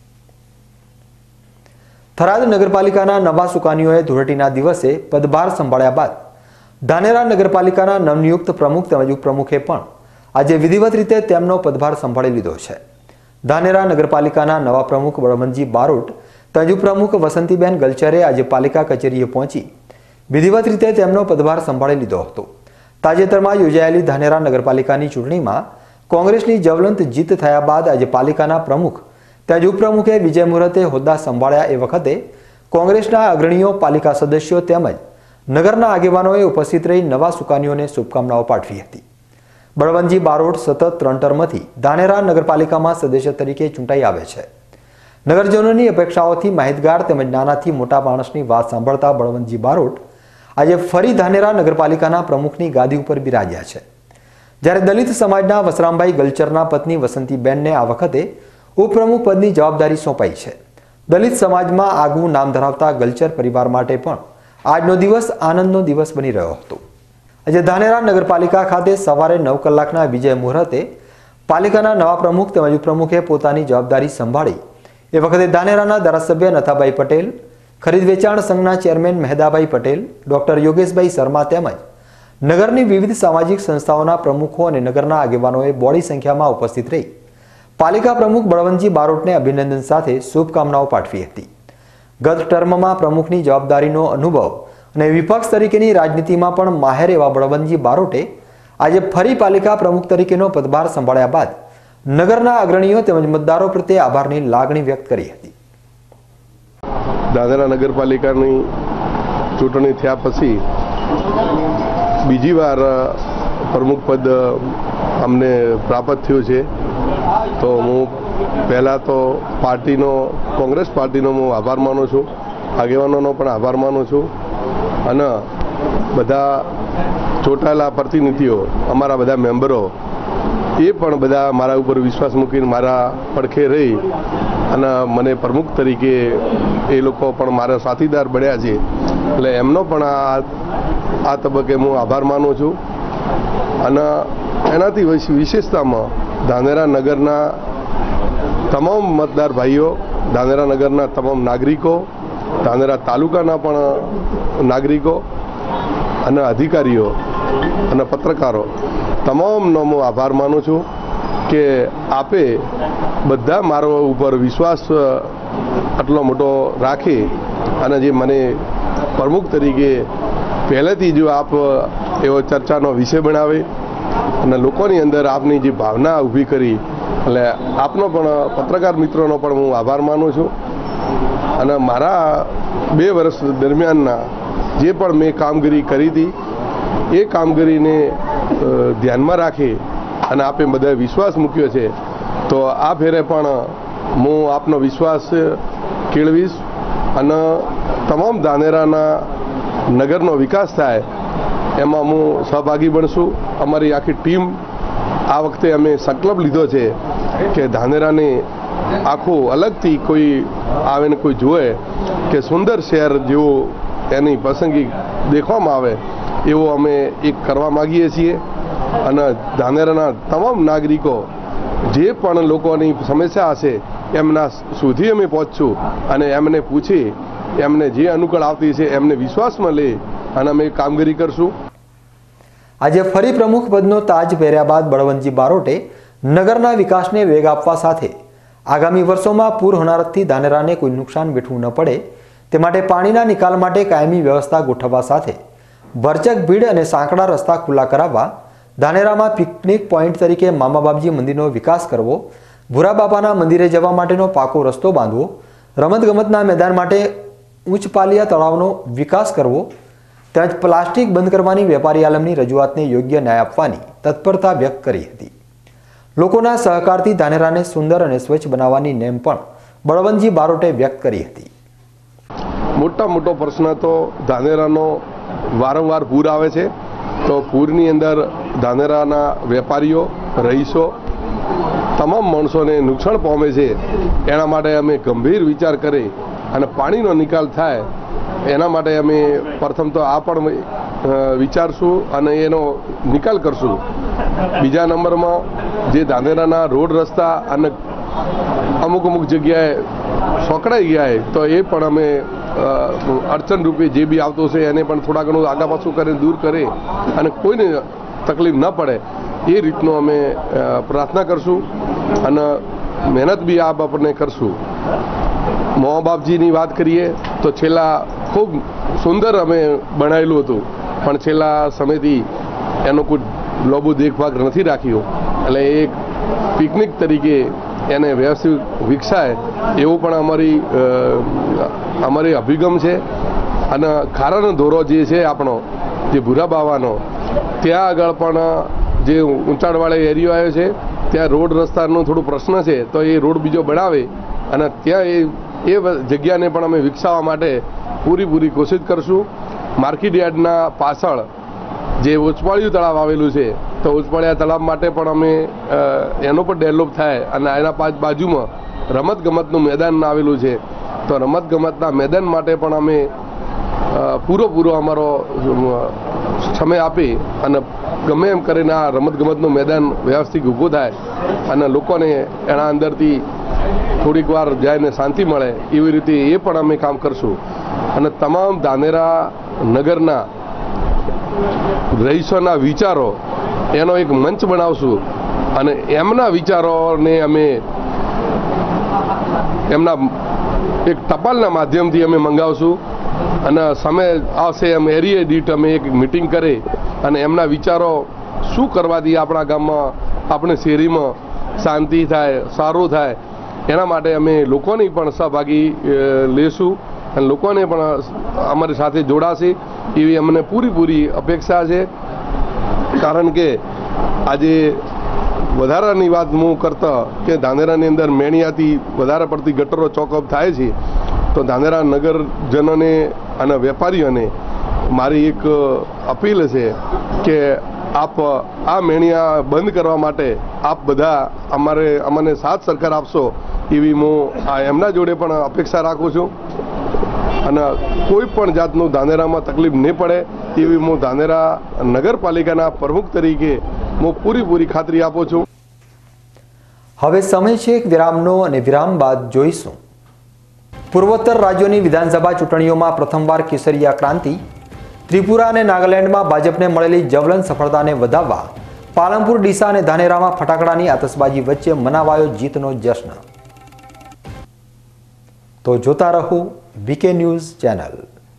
થરાદ નગરપાલિકાના નવા સુકાનીઓએ ધૂળેટીના દિવસે પદભાર સંભાળ્યા બાદ ધાનેરા નગરપાલિકાના નવનિયુક્ત પ્રમુખ તેમજ ઉપપ્રમુખે પણ આજે વિધિવત રીતે તેમનો પદભાર સંભાળી લીધો છે. ધાનેરા નગરપાલિકાના નવા પ્રમુખ બળવંતજી બારોટ તેમજ ઉપપ્રમુખ વસંતીબેન ગલચરે આજે પાલિકા કચેરીએ પહોંચી વિધિવત રીતે તેમનો પદભાર સંભાળી લીધો હતો. તાજેતરમાં યોજાયેલી ધાનેરા નગરપાલિકાની ચૂંટણીમાં કોંગ્રેસની જ્વલંત જીત થયા બાદ આજે પાલિકાના પ્રમુખ તેમજ ઉપપ્રમુખે વિજય મુહૂર્તે હોદ્દા સંભાળ્યા એ વખતે કોંગ્રેસના અગ્રણીઓ, પાલિકા સદસ્યો તેમજ નગરના આગેવાનોએ ઉપસ્થિત રહી નવા સુકાનીઓને શુભકામનાઓ પાઠવી હતી. બળવંતજી બારોટ સતત ત્રણ ટર્મથી ધાનેરા નગરપાલિકામાં સદસ્ય તરીકે ચૂંટાઈ આવે છે. નગરજનોની અપેક્ષાઓથી માહિતગાર તેમજ નાનાથી મોટા માણસની વાત સાંભળતા બળવંતજી બારોટ આજે ફરી ધાનેરા નગરપાલિકાના પ્રમુખની ગાદી ઉપર બિરાજ્યા છે. જ્યારે દલિત સમાજના વસરામભાઈ ગલચરના પત્ની વસંતીબેનને આ વખતે ઉપપ્રમુખ પદની જવાબદારી સોંપાઈ છે. દલિત સમાજમાં આગવું નામ ધરાવતા ગલચર પરિવાર માટે પણ આજનો દિવસ આનંદનો દિવસ બની રહ્યો હતો. આજે ધાનેરા નગરપાલિકા ખાતે સવારે નવ કલાકના વિજય મુહૂર્તે પાલિકાના નવા પ્રમુખ તેમજ ઉપપ્રમુખે પોતાની જવાબદારી સંભાળી એ વખતે ધાનેરાના ધારાસભ્ય નથાભાઈ પટેલ, ખરીદ વેચાણ સંઘના ચેરમેન મહેદાભાઈ પટેલ, ડોક્ટર યોગેશભાઈ શર્મા તેમજ નગરની વિવિધ સામાજિક સંસ્થાઓના પ્રમુખો અને નગરના આગેવાનોએ બોડી સંખ્યામાં ઉપસ્થિત રહી પાલિકા પ્રમુખ બળવંતજી બારોટને અભિનંદન સાથે શુભકામનાઓ પાઠવી હતી. ગત ટર્મમાં પ્રમુખની જવાબદારીનો અનુભવ અને વિપક્ષ તરીકેની રાજનીતિમાં પણ માહેર એવા બળવંતજી બારોટે આજે ફરી પાલિકા પ્રમુખ તરીકેનો પદભાર સંભાળ્યા બાદ નગરના અગ્રણીઓ તેમજ મતદારો પ્રત્યે આભારની લાગણી વ્યક્ત કરી હતી. ધાનેરા નગરપાલિકાની ચૂંટણી થયા પછી બીજી વાર પ્રમુખ પદ અમને પ્રાપ્ત થયું છે. તો હું પહેલાં તો પાર્ટીનો કોંગ્રેસ પાર્ટીનો હું આભાર માનું છું, આગેવાનોનો પણ આભાર માનું છું અને બધા ચૂંટાયેલા પ્રતિનિધિઓ અમારા બધા મેમ્બરો એ પણ બધા મારા ઉપર વિશ્વાસ મૂકીને મારા પડખે રહી અને મને પ્રમુખ તરીકે એ લોકો પણ મારા સાથીદાર બન્યા છે. એટલે એમનો પણ આ આ તબક્કે હું આભાર માનું છું. અને એનાથી વિશેષતામાં ધાનેરા નગરના તમામ મતદાર ભાઈઓ, ધાનેરા નગરના તમામ નાગરિકો, ધાનેરા તાલુકાના પણ નાગરિકો અને અધિકારીઓ અને પત્રકારો તમામનો હું આભાર માનું છું કે આપે બધા મારો ઉપર વિશ્વાસ આટલો મોટો રાખી અને જે મને પ્રમુખ તરીકે પહેલેથી જો આપ એવો ચર્ચાનો વિષય બનાવે અને લોકોની અંદર આપની જે ભાવના ઊભી કરી એટલે આપનો પણ પત્રકાર મિત્રોનો પણ હું આભાર માનું છું. અને મારા બે વર્ષ દરમિયાનના જે પણ મેં કામગીરી કરી હતી એ કામગીરીને ધ્યાનમાં રાખી અને આપે બધા વિશ્વાસ મૂક્યો છે. તો આ ફેરે પણ હું આપનો વિશ્વાસ કેળવીશ અને તમામ ધાનેરાના નગરનો વિકાસ થાય એમાં હું સહભાગી બનશું. અમારી આખી ટીમ આ વખતે અમે સંકલ્પ લીધો છે કે ધાનેરાને આખું અલગથી કોઈ આવે ને કોઈ જુએ કે સુંદર શહેર જેવો એની પસંદગી દેખવામાં આવે એવો અમે એક કરવા માગીએ છીએ. અને ધાનેરાના તમામ નાગરિકો જે પણ લોકોની સમસ્યા હશે એમના સુધી અમે પહોંચશું અને એમને પૂછી એમને જે અનુકૂળ આવતી છે એમને વિશ્વાસમાં લઈ અને અમે કામગીરી કરશું. આજે ફરી પ્રમુખ પદનો તાજ પહેર્યા બાદ બળવંતજી બારોટે નગરના વિકાસને વેગ આપવા સાથે આગામી વર્ષોમાં પૂર હોનારતથી ધાનેરાને કોઈ નુકસાન વેઠવું ન પડે તે માટે પાણીના નિકાલ માટે કાયમી વ્યવસ્થા ગોઠવવા સાથે ભરચક ભીડ અને સાંકડા રસ્તા ખુલ્લા કરાવવા, ધાનેરામાં પિકનિક પોઈન્ટ તરીકે મામા બાપજી મંદિરનો વિકાસ કરવો, ભૂરા બાપાના મંદિરે જવા માટેનો પાકો રસ્તો બાંધવો, રમતગમતના મેદાન માટે ઉચ્ચપાલિયા તળાવનો વિકાસ કરવો તેમજ પ્લાસ્ટિક બંધ કરવાની વેપારી આલમની રજૂઆતને યોગ્ય ન્યાય આપવાની તત્પરતા વ્યક્ત કરી હતી. લોકોના સહકારથી ધાનેરાને સુંદર અને સ્વચ્છ બનાવવાની નેમ પણ બળવંતજી બારોટે વ્યક્ત કરી હતી. મોટા મોટો પ્રશ્ન તો ધાનેરાનો વારંવાર પૂર આવે છે. તો પૂરની અંદર ધાનેરાના વેપારીઓ, રહીશો, તમામ માણસોને નુકસાન પામે છે. એના માટે અમે ગંભીર વિચાર કરી અને પાણીનો નિકાલ થાય એના માટે અમે પ્રથમ તો આ પણ વિચારશું અને એનો નિકાલ કરશું. બીજા નંબરમાં જે ધાનેરાના રોડ રસ્તા અને અમુક અમુક જગ્યાએ સોંકડાઈ ગયા તો એ પણ અમે અડચણ રૂપે જે બી આવતો છે એને પણ થોડા ઘણું આગા પાછું કરીને દૂર કરે અને કોઈને તકલીફ ન પડે એ રીતનો અમે પ્રાર્થના કરશું અને મહેનત બી આ બાબતને કરશું. મા બાપજીની વાત કરીએ તો છેલ્લા ખૂબ સુંદર અમે બનાવેલું હતું પણ છેલ્લા સમયથી એનો કોઈ લોબો દેખભાગ નથી રાખ્યો. એટલે એક પિકનિક તરીકે એને વ્યવસ્થિત વિકસાય એવું પણ અમારી અમારી અભિગમ છે. અને ખારાનો દોરો જે છે આપણો જે ભૂરા બાવાનો ત્યાં આગળ પણ જે ઊંચાણવાળો એરિયો આવ્યો છે ત્યાં રોડ રસ્તાનો થોડો પ્રશ્ન છે, તો એ રોડ બીજો બનાવે અને ત્યાં એ એ જગ્યાને પણ અમે વિકસાવવા માટે પૂરીપૂરી કોશિશ કરશું. માર્કેટ યાર્ડના પાછળ જે ઉચપાળિયું તળાવ આવેલું છે, તો ઉચપાળિયા તળાવ માટે પણ અમે એનો પણ ડેવલપ થાય અને એના પાંચ બાજુમાં રમતગમતનું મેદાન આવેલું છે, તો રમતગમતના મેદાન માટે પણ અમે પૂરો અમારો સમય આપી અને ગમે એમ કરીને આ રમતગમતનું મેદાન વ્યવસ્થિત ઊભું થાય અને લોકોને એના અંદરથી થોડીક વાર જઈને શાંતિ મળે એવી રીતે એ પણ અમે કામ કરશું. અને તમામ ધાનેરા નગરના રહીશોના વિચારો એનો એક મંચ બનાવશું અને એમના વિચારોને અમે એમના એક ટપાલના માધ્યમથી અમે મંગાવશું અને સમય આવશે એમ એરિયા દીઠ અમે એક મિટિંગ કરી અને એમના વિચારો શું કરવાથી આપણા ગામમાં આપણે શેરીમાં શાંતિ થાય, સારું થાય, એના માટે અમે લોકોની પણ સહભાગી લેશું અને લોકોને પણ અમારી સાથે જોડાશે એવી અમને પૂરીપૂરી અપેક્ષા છે. કારણ કે આજે વધારાની વાત હું કરતા કે ધાનેરાની અંદર મેણિયાથી વધારે પડતી ગટરો ચોકઅપ થાય છે, તો ધાનેરા નગરજનોને અને વેપારીઓને મારી એક અપીલ છે કે આપ આ મેણિયા બંધ કરવા માટે આપ બધા અમારે અમને સાથ સરકાર આપશો એવી હું આ એમના જોડે પણ અપેક્ષા રાખું છું અને કોઈ પણ જાતનું ધાનેરામાં તકલીફ નહીં પડે એવી હું ધાનેરા નગરપાલિકાના પ્રમુખ તરીકે હું પૂરીપૂરી ખાતરી આપું છું. હવે સમય છે એક વિરામનો અને વિરામ બાદ જોઈશું પૂર્વોત્તર રાજ્યોની વિધાનસભા ચૂંટણીઓમાં પ્રથમવાર કેસરીયા ક્રાંતિ, ત્રિપુરા અને નાગાલેન્ડમાં ભાજપને મળેલી જવલન સફળતાને વધાવવા પાલનપુર, ડીસા અને ધાનેરામાં ફટાકડાની આતશબાજી વચ્ચે મનાવાયો જીતનો જશ્ન. તો જોતા રહો VK news channel.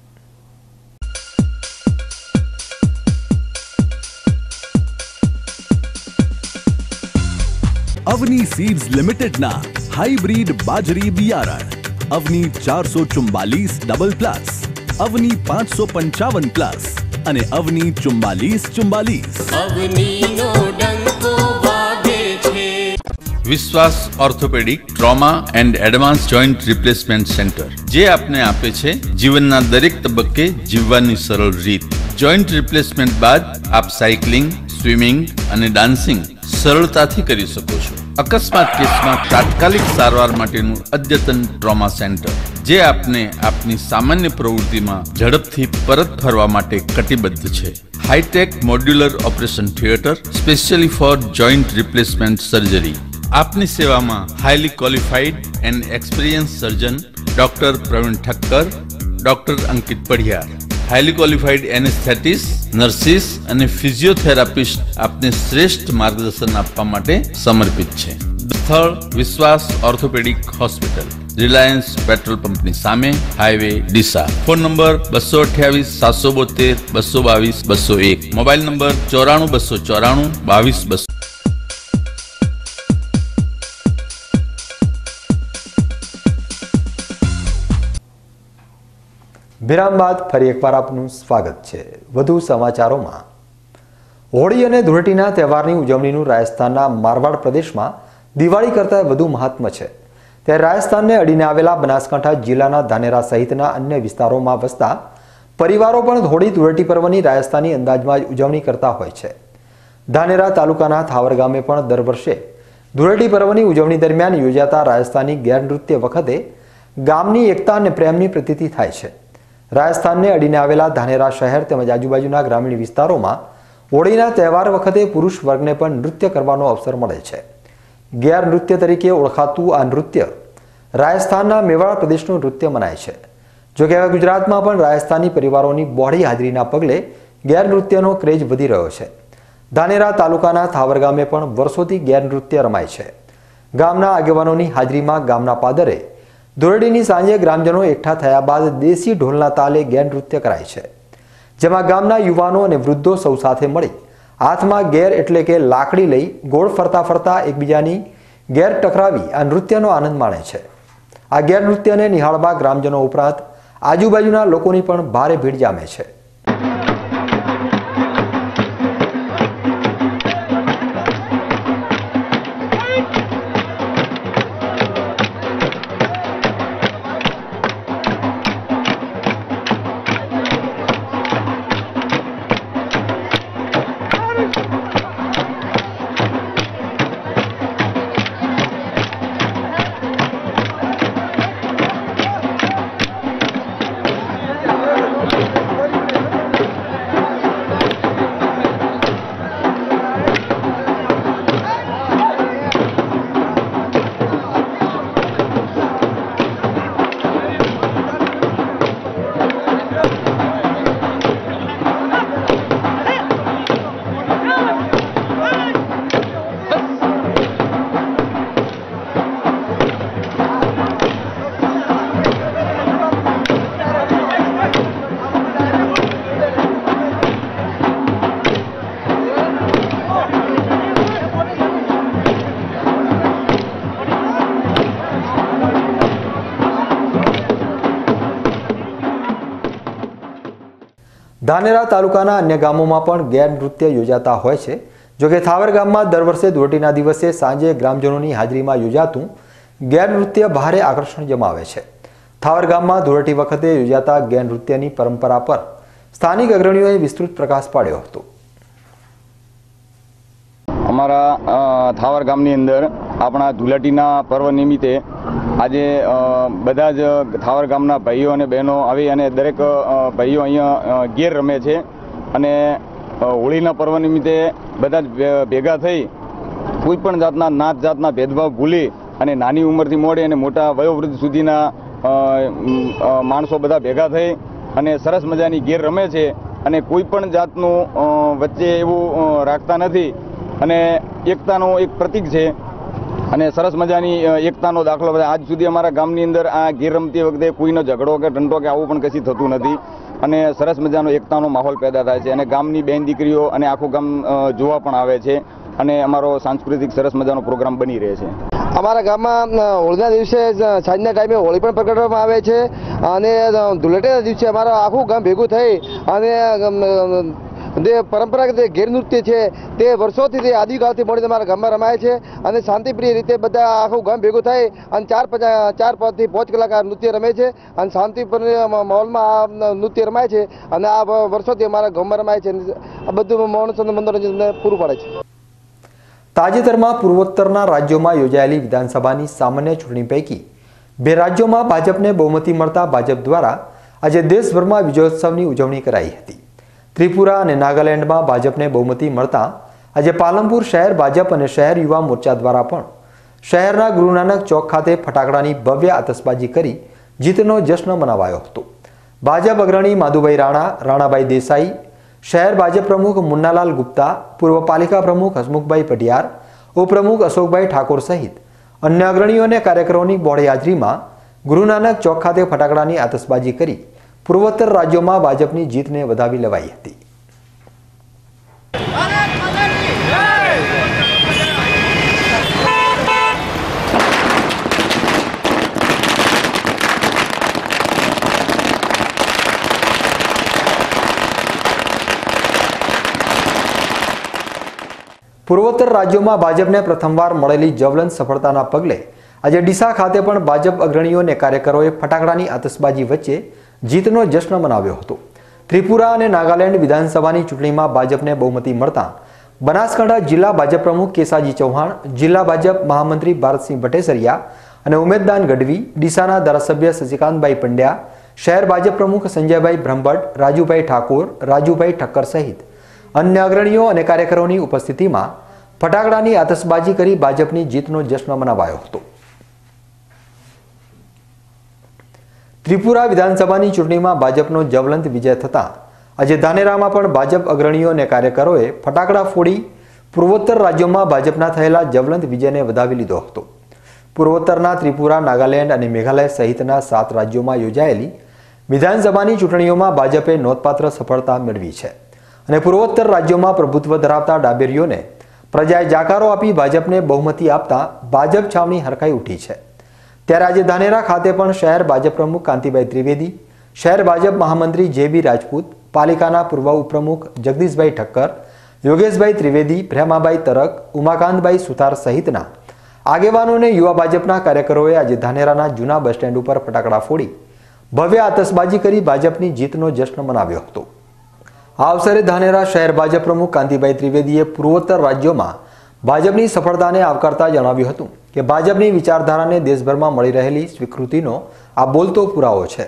Avani seeds લિમિટેડના હાઇબ્રિડ બાજરી બિયારણ અવની ચારસો ચુમ્બાલીસ ડબલ પ્લસ, અવની પાંચસો પંચાવન પ્લસ અને અવની ચુમ્બાલીસ ચુમ્બાલીસ. અવનીનો ડંકો વાગે છે. Vishwas orthopaedic trauma and advance joint replacement centre, જે આપને આપે છે જીવનના દરેક તબક્કે જીવવાની સરળ રીત. જોઈન્ટ રિપ્લેસમેન્ટ બાદ આપ સાયકલિંગ, સ્વિમિંગ અને ડાન્સિંગ સરળતાથી કરી શકો છો. અકસ્માત કેસમાં તાત્કાલિક સારવાર માટેનું અદ્યતન ટ્રોમા સેન્ટર, જે આપને આપની સામાન્ય પ્રવૃત્તિમાં ઝડપથી પરત ફરવા માટે કટિબદ્ધ છે. Hi tech modular operation theatre specially for joint replacement surgery. આપની સેવામાં highly qualified and experience surgeon doctor Pravin Thakkar, doctor Ankit Padhiyar, highly qualified anaesthetist, nurses અને ફિઝિયોથેરાપિસ્ટ આપને શ્રેષ્ઠ માર્ગદર્શન આપવા માટે સમર્પિત છે. સ્થળ વિશ્વાસ ઓર્થોપેડિક હોસ્પિટલ, રિલાયન્સ પેટ્રોલ પંપની સામે, હાઈવે ડીસા. ફોન નંબર બસો અઠ્યાવીસ સાતસો બોતેર બસો બાવીસ બસો એક. મોબાઈલ નંબર ચોરાણું બસો ચોરાણું બાવીસ બસો. વિરામ બાદ ફરી એકવાર આપનું સ્વાગત છે. વધુ સમાચારોમાં, હોળી અને ધૂળેટીના તહેવારની ઉજવણીનું રાજસ્થાનના મારવાડ પ્રદેશમાં દિવાળી કરતાં વધુ મહાત્મ્ય છે. ત્યારે રાજસ્થાનને અડીને આવેલા બનાસકાંઠા જિલ્લાના ધાનેરા સહિતના અન્ય વિસ્તારોમાં વસતા પરિવારો પણ હોળી ધૂળેટી પર્વની રાજસ્થાની અંદાજમાં જ ઉજવણી કરતા હોય છે. ધાનેરા તાલુકાના થાવર ગામે પણ દર વર્ષે ધૂળેટી પર્વની ઉજવણી દરમિયાન યોજાતા રાજસ્થાની ગેરનૃત્ય વખતે ગામની એકતા અને પ્રેમની પ્રતીતિ થાય છે. રાજસ્થાનને અડીને આવેલા ધાનેરા શહેર તેમજ આજુબાજુના ગ્રામીણ વિસ્તારોમાં હોળીના તહેવાર વખતે પુરુષ વર્ગને પણ નૃત્ય કરવાનો અવસર મળે છે. ગેર નૃત્ય તરીકે ઓળખાતું આ નૃત્ય રાજસ્થાનના મેવાડા પ્રદેશનું નૃત્ય મનાય છે. જોકે હવે ગુજરાતમાં પણ રાજસ્થાની પરિવારોની બહોળી હાજરીના પગલે ગેર નૃત્યનો ક્રેઝ વધી રહ્યો છે. ધાનેરા તાલુકાના થાવર ગામે પણ વર્ષોથી ગેર નૃત્ય રમાય છે. ગામના આગેવાનોની હાજરીમાં ગામના પાદરે ધૂળેટીની સાંજે ગ્રામજનો એકઠા થયા બાદ દેશી ઢોલના તાલે ગેર નૃત્ય કરાય છે, જેમાં ગામના યુવાનો અને વૃદ્ધો સૌ સાથે મળી હાથમાં ગેર એટલે કે લાકડી લઈ ગોળ ફરતા ફરતા એકબીજાની ગેર ટકરાવી આ નૃત્યનો આનંદ માણે છે. આ ગેર નૃત્યને નિહાળવા ગ્રામજનો ઉપરાંત આજુબાજુના લોકોની પણ ભારે ભીડ જામે છે. ધાનેરા તાલુકાના અન્ય ગામોમાં પણ ગેર નૃત્ય યોજાતા હોય છે। જોકે થાવર ગામમાં દર વર્ષે ધૂળેટીના દિવસે સાંજે ગ્રામજનોની હાજરીમાં યોજાતું ગેર નૃત્ય ભારે આકર્ષણ જમાવે છે। થાવર ગામમાં ધૂળેટી વખતે યોજાતા ગેર નૃત્યની પરંપરા પર સ્થાનિક અગ્રણીઓએ વિસ્તૃત પ્રકાશ પાડ્યો હતો। અમારા થાવર ગામની અંદર આપણા ધૂળેટીના પર્વ નિમિત્તે આજે બધા જ થાવર ગામના ભાઈઓ અને બહેનો આવી અને દરેક ભાઈઓ અહીંયા ગેર રમે છે અને હોળીના પર્વ નિમિત્તે બધા જ ભેગા થઈ કોઈ પણ જાતના નાત જાતના ભેદભાવ ભૂલી અને નાની ઉંમરથી મોડી અને મોટા વયોવૃદ્ધ સુધીના માણસો બધા ભેગા થઈ અને સરસ મજાની ગેર રમે છે અને કોઈ પણ જાતનું વચ્ચે એવું રાખતા નથી અને એકતાનો એક પ્રતીક છે અને સરસ મજાની એકતાનો દાખલો આજ સુધી અમારા ગામની અંદર આ ગેર રમતી વખતે કોઈનો ઝઘડો કે ટંટો કે આવું પણ કશી થતું નથી અને સરસ મજાનો એકતાનો માહોલ પેદા થાય છે અને ગામની બેન દીકરીઓ અને આખું ગામ જોવા પણ આવે છે અને અમારો સાંસ્કૃતિક સરસ મજાનો પ્રોગ્રામ બની રહે છે। અમારા ગામમાં હોળીના દિવસે સાંજના ટાઈમે હોળી પણ પ્રગટવામાં આવે છે અને ધૂળેટીના દિવસે અમારું આખું ગામ ભેગું થઈ અને જે પરંપરાગત ગેર નૃત્ય છે તે વર્ષોથી તે આદિકાળથી મળીને અમારા ગામમાં રમાય છે અને શાંતિપ્રિય રીતે બધા આખું ગામ ભેગું થાય અને ચાર ચાર પાંચથી પાંચ કલાક આ નૃત્ય રમે છે અને શાંતિપૂર્ણ માહોલમાં આ નૃત્ય રમાય છે અને આ વર્ષોથી અમારા ગામમાં રમાય છે આ બધું માણસોનું મનોરંજન પૂરું પાડે છે। તાજેતરમાં પૂર્વોત્તરના રાજ્યોમાં યોજાયેલી વિધાનસભાની સામાન્ય ચૂંટણી પૈકી બે રાજ્યોમાં ભાજપને બહુમતી મળતા ભાજપ દ્વારા આજે દેશભરમાં વિજયોત્સવની ઉજવણી કરાઈ હતી। ત્રિપુરા અને નાગાલેન્ડમાં ભાજપને બહુમતી મળતા આજે પાલનપુર શહેર ભાજપ અને શહેર યુવા મોરચા દ્વારા પણ શહેરના ગુરુ નાનક ચોક ખાતે ફટાકડાની ભવ્ય આતશબાજી કરી જીતનો જશ્ન મનાવાયો હતો। ભાજપ અગ્રણી માધુભાઈ રાણા, રાણાભાઈ દેસાઈ, શહેર ભાજપ પ્રમુખ મુન્નાલાલ ગુપ્તા, પૂર્વ પાલિકા પ્રમુખ હસમુખભાઈ પઢિયાર, ઉપપ્રમુખ અશોકભાઈ ઠાકોર સહિત અન્ય અગ્રણીઓ અને કાર્યકરોની બહોળી હાજરીમાં ગુરુ નાનક ચોક ખાતે ફટાકડાની આતશબાજી કરી પૂર્વોત્તર રાજ્યોમાં ભાજપની જીતને વધાવી લેવાઈ હતી। પૂર્વોત્તર રાજ્યોમાં ભાજપને પ્રથમવાર મળેલી જ્વલંત સફળતાના પગલે આજે ડીસા ખાતે પણ ભાજપ અગ્રણીઓ અને કાર્યકરોએ ફટાકડાની આતશબાજી વચ્ચે જીતનો જશ્ન મનાવ્યો હતો। ત્રિપુરા અને નાગાલેન્ડ વિધાનસભાની ચૂંટણીમાં ભાજપને બહુમતી મળતા બનાસકાંઠા જિલ્લા ભાજપ પ્રમુખ કેસાજી ચૌહાણ, જિલ્લા ભાજપ મહામંત્રી ભારતસિંહ ભટ્ટેસરિયા અને ઉમેદદાન ગઢવી, ડીસાના ધારાસભ્ય શશિકાંતભાઈ પંડ્યા, શહેર ભાજપ પ્રમુખ સંજયભાઈ બ્રહ્મભટ્ટ, રાજુભાઈ ઠાકોર, રાજુભાઈ ઠક્કર સહિત અન્ય અગ્રણીઓ અને કાર્યકરોની ઉપસ્થિતિમાં ફટાકડાની આતશબાજી કરી ભાજપની જીતનો જશ્ન મનાવાયો હતો। ત્રિપુરા વિધાનસભાની ચૂંટણીમાં ભાજપનો જ્વલંત વિજય થતાં આજે ધાનેરામાં પણ ભાજપ અગ્રણીઓ અને કાર્યકરોએ ફટાકડા ફોડી પૂર્વોત્તર રાજ્યોમાં ભાજપના થયેલા જ્વલંત વિજયને વધાવી લીધો હતો। પૂર્વોત્તરના ત્રિપુરા, નાગાલેન્ડ અને મેઘાલય સહિતના સાત રાજ્યોમાં યોજાયેલી વિધાનસભાની ચૂંટણીઓમાં ભાજપે નોંધપાત્ર સફળતા મેળવી છે અને પૂર્વોત્તર રાજ્યોમાં પ્રભુત્વ ધરાવતા ડાબેરીઓને પ્રજાએ જાકારો આપી ભાજપને બહુમતી આપતા ભાજપ છાવણી હરખાઈ ઉઠી છે। ત્યારે આજે ધાનેરા ખાતે પણ શહેર ભાજપ પ્રમુખ કાંતિભાઈ ત્રિવેદી, શહેર ભાજપ મહામંત્રી જે બી રાજપૂત, પાલિકાના પૂર્વ ઉપપ્રમુખ જગદીશભાઈ ઠક્કર, યોગેશભાઈ ત્રિવેદી, પ્રેમાભાઈ તરક, ઉમાકાંતભાઈ સુથાર સહિતના આગેવાનો અને યુવા ભાજપના કાર્યકરોએ આજે ધાનેરાના જૂના બસ સ્ટેન્ડ ઉપર ફટાકડા ફોડી ભવ્ય આતશબાજી કરી ભાજપની જીતનો જશ્ન મનાવ્યો હતો। આ અવસરે ધાનેરા શહેર ભાજપ પ્રમુખ કાંતિભાઈ ત્રિવેદીએ પૂર્વોત્તર રાજ્યોમાં ભાજપની સફળતાને આવકારતા જણાવ્યું હતું કે ભાજપની વિચારધારાને દેશભરમાં મળી રહેલી સ્વીકૃતિનો આ બોલતો પુરાવો છે।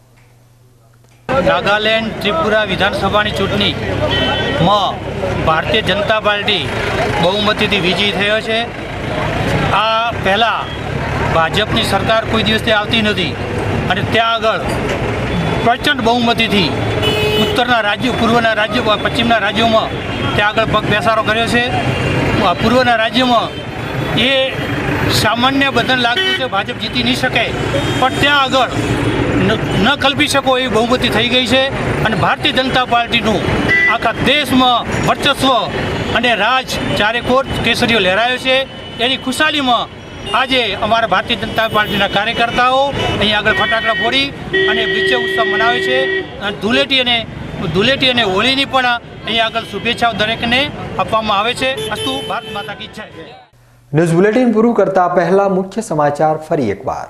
નાગાલેન્ડ ત્રિપુરા વિધાનસભાની ચૂંટણીમાં ભારતીય જનતા પાર્ટી બહુમતીથી વિજયી થયો છે। આ પહેલાં ભાજપની સરકાર કોઈ દિવસથી આવતી નથી અને ત્યાં આગળ પ્રચંડ બહુમતીથી ઉત્તરના રાજ્યો, પૂર્વના રાજ્યો, પશ્ચિમના રાજ્યોમાં ત્યાં આગળ પગ બેસારો કર્યો છે। પૂર્વના રાજ્યોમાં એ સામાન્ય બધાને લાગતું છે ભાજપ જીતી નહીં શકે, પણ ત્યાં આગળ ન કલ્પી શકો એવી બહુમતી થઈ ગઈ છે અને ભારતીય જનતા પાર્ટીનું આખા દેશમાં વર્ચસ્વ અને રાજ ચારેકોર કેસરીઓ લહેરાયો છે। એની ખુશાલીમાં આજે અમારા ભારતીય જનતા પાર્ટીના કાર્યકર્તાઓ અહીં આગળ ફટાકડા ફોડી અને વિજય ઉત્સવ મનાવે છે અને ધૂળેટી અને ધૂળેટી અને હોળીની પણ અહીંયા આગળ શુભેચ્છાઓ દરેકને આપવામાં આવે છે. અસ્તુ ભારત માતા કી જય. ન્યૂઝ બુલેટિન પૂરું કરતા પહેલા મુખ્ય સમાચાર ફરી એકવાર.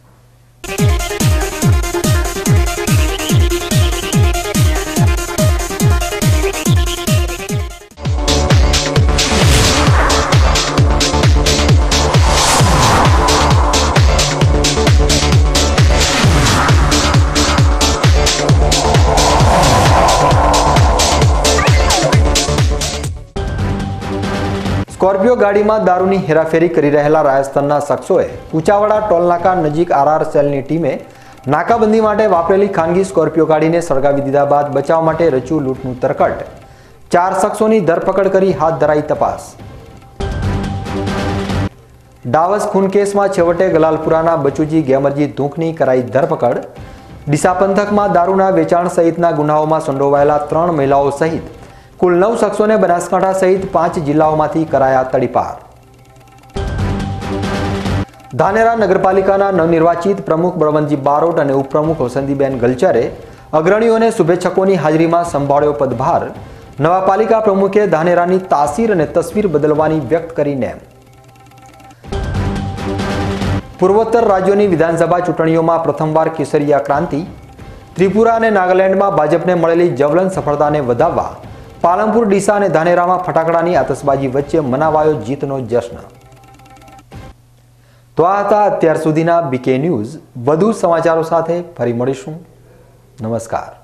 સ્કોર્પિયો ગાડીમાં દારૂની હેરાફેરી કરી રહેલા રાજસ્થાનના શખ્સોએ કુચાવાડા ટોલનાકા નજીક આરઆર સેલની ટીમે નાકાબંધી માટે વાપરેલી ખાનગી સ્કોર્પિયો ગાડીને સળગાવી દીધા બાદ બચાવ માટે રચ્યું લૂંટનું તરકટ. ચાર શખ્સોની ધરપકડ કરી હાથ ધરાઈ તપાસ. ડાવસ ખૂન કેસમાં છેવટે ગલાલપુરાના બચુજી ગેમરજી ધૂંકની કરાઈ ધરપકડ. ડીસા પંથકમાં દારૂના વેચાણ સહિતના ગુનાઓમાં સંડોવાયેલા ત્રણ મહિલાઓ સહિત કુલ નવ શખ્સોને બનાસકાંઠા સહિત પાંચ જિલ્લાઓમાંથી કરાયા તડીપાર. ધાનેરા નગરપાલિકાના નવનિર્વાચિત પ્રમુખ બળવંતજી બારોટ અને ઉપપ્રમુખ વસંતીબેન ગલચરે અગ્રણીઓને શુભેચ્છકોની હાજરીમાં સંભાળ્યો પદભાર. નવા પાલિકા પ્રમુખે ધાનેરાની તાસીર અને તસવીર બદલવાની વ્યક્ત કરીને પૂર્વોત્તર રાજ્યોની વિધાનસભા ચૂંટણીઓમાં પ્રથમવાર કેસરીયા ક્રાંતિ. ત્રિપુરા અને નાગાલેન્ડમાં ભાજપને મળેલી જવલન સફળતાને વધાવવા પાલનપુર, ડીસા અને ધાનેરામાં ફટાકડાની આતશબાજી વચ્ચે મનાવાયો જીતનો જશ્ન. તો આ હતા અત્યાર સુધીના બીકે ન્યૂઝ. વધુ સમાચારો સાથે ફરી મળીશું. નમસ્કાર.